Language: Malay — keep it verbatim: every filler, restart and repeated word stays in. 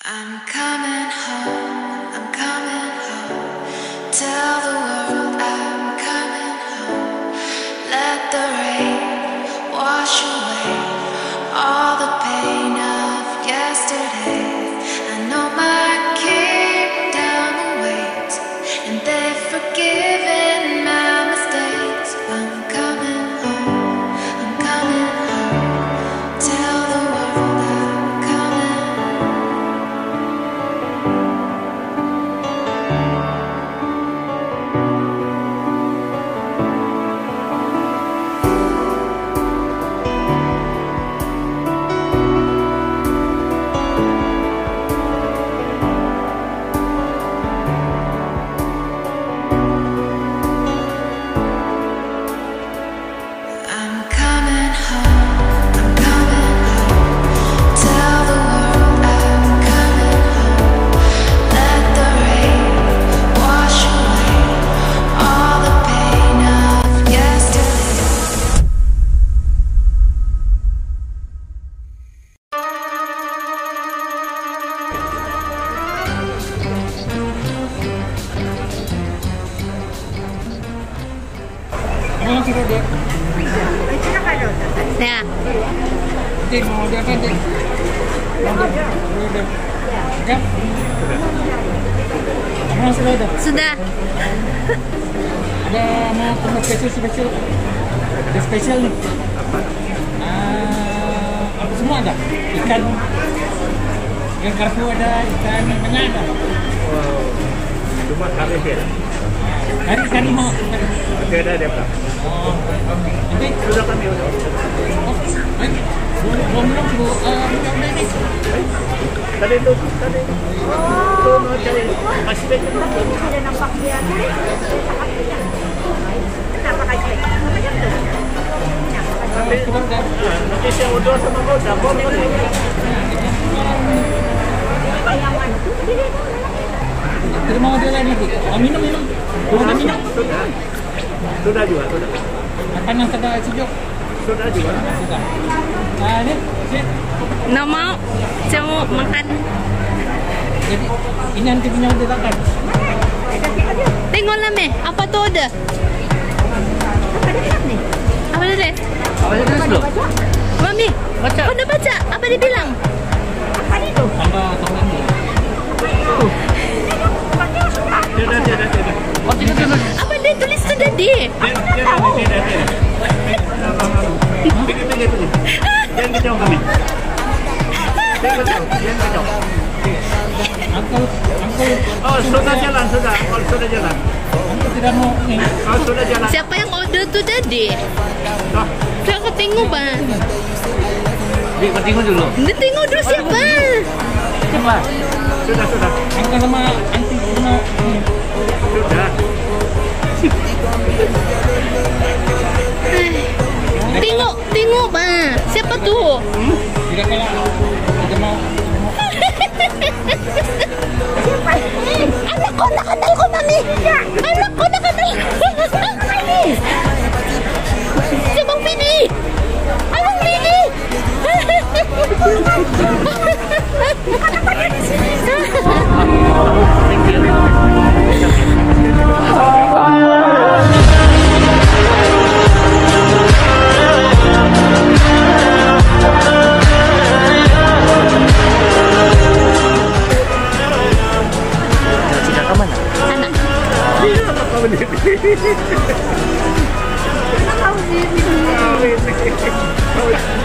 I'm coming home, I'm coming home. Tell the world I'm coming home. Let the rain wash away all the pain of yesterday. I know my kingdom awaits, and they've forgiven my mistakes. I'm coming home, I'm coming home. Tell the world I'm coming. I'm coming home, I'm coming home. Tell the world I'm coming home. Let the rain wash away all the pain of yesterday. Ano sudah dia? Ya, Dia mau dia kan dia. Mau dia. Mau dia. Ya. Apa sudah ada? sudah. Ada mau temu spesial spesial. Ada spesial nih. Ah, apa semua ada? Ikan. Ikan karpu ada, ikan apa ada? Wow, cuma kali ya. Hari kali mau. Masih ada dia Pak. Oh, nanti Sudah kami udah. oh, eh, belum belum belum bu, eh, belum ini. Tadi itu tadi. Tuh mau cari kasih baik. Ada nampak dia tulis. Kenapa kasih? Namanya tuh. Nanti nanti saya udah sama kau dapur lagi. Bayangan tuh dia. Terima kasih lagi. Oh, minum minum. Mau minum? Sudah. Sudah juga sudah. Panas ada sejuk. Sudah juga. Sudah. Nah, ini, ini. Nggak mau, saya mau makan. Jadi ini nanti punya udah makan. Tengoklah meh, apa tuh ada? Apa ada deh? Apa itu dulu? Mami, Baca. kau udah baca? Apa dia bilang? Tambah tambah ini. Sudah sudah sudah. Oh, tidak tidak. Apa dia tulis tuh tadi? Dia dia dia dia. Pergi pergi pergi. Jangan kacau kami. Jangan kacau, jangan kacau. Uncle, uncle, Oh sudah jalan sudah, oh sudah jalan. uncle tidak mau ini. Oh sudah jalan. Siapa yang order tuh tadi? Oh, Tuh aku tengok bang. Di tengok dulu. Dia tengok dulu siapa? Coba. sudah sudah Uncle sama auntie mau ini. sudah. Tengok, tengok bang. Siapa tuh? Tidak kalah. Tidak mau. Anak ko, nakadal ko mami. Anak ko, nakadal. Si Bang Pini. Anong Pini? Anak. Kau berdiri. Kau ini.